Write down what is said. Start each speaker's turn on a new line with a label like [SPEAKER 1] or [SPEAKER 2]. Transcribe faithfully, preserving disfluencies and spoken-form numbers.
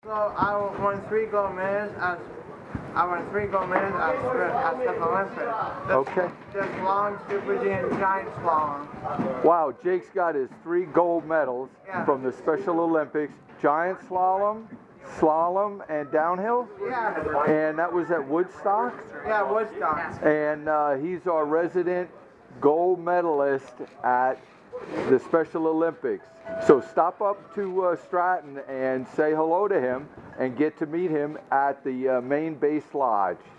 [SPEAKER 1] So I won three gold medals as I won three gold medals at at the Olympics.
[SPEAKER 2] Okay.
[SPEAKER 1] Just long, super G, and giant slalom.
[SPEAKER 2] Wow, Jake's got his three gold medals
[SPEAKER 1] Yeah.
[SPEAKER 2] from the Special Olympics: giant slalom, slalom, and downhill.
[SPEAKER 1] Yeah.
[SPEAKER 2] And that was at Woodstock.
[SPEAKER 1] Yeah, Woodstock.
[SPEAKER 2] And uh, he's our resident gold medalist at the Special Olympics. So stop up to uh, Stratton and say hello to him and get to meet him at the uh, main base lodge.